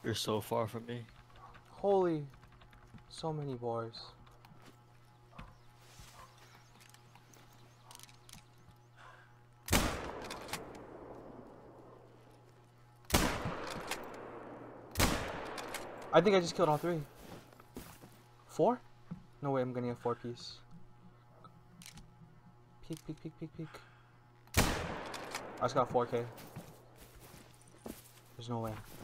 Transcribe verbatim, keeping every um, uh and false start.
You're so far from me. Holy, so many boars. I think I just killed all three. Four? No way, I'm getting a four piece. Peek, peek, peek, peek, peek. I just got four K. There's no way.